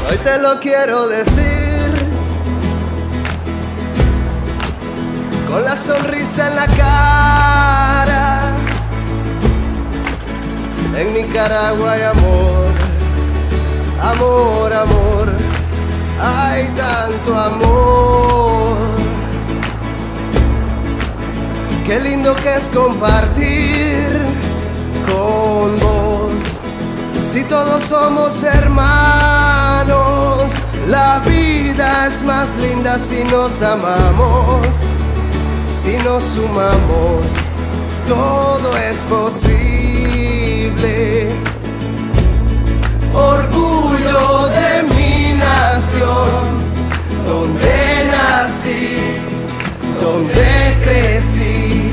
Hoy te lo quiero decir, con la sonrisa en la cara. En Nicaragua hay amor, amor, amor. Hay tanto amor. Qué lindo que es compartir con vos. Si todos somos hermanos, la vida es más linda si nos amamos. Si nos sumamos, todo es posible. Orgullo de mi nación, donde nací, donde crecí.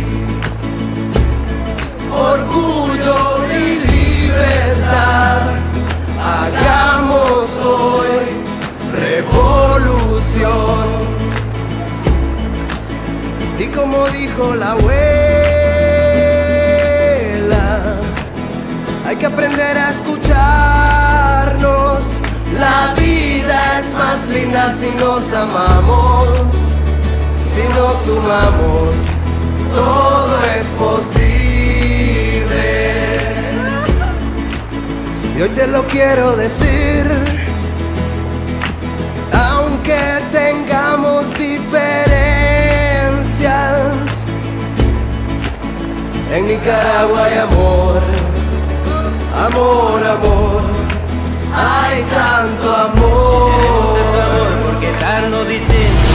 Orgullo y libertad, hagamos hoy revolución. Y como dijo la abuela, hay que aprender a escucharnos. La vida es más linda si nos amamos. Si nos sumamos, todo es posible. Y hoy te lo quiero decir, aunque tengamos diferencias, en Nicaragua hay amor, amor, amor. Hay tanto amor. ¿Por qué estarnos diciendo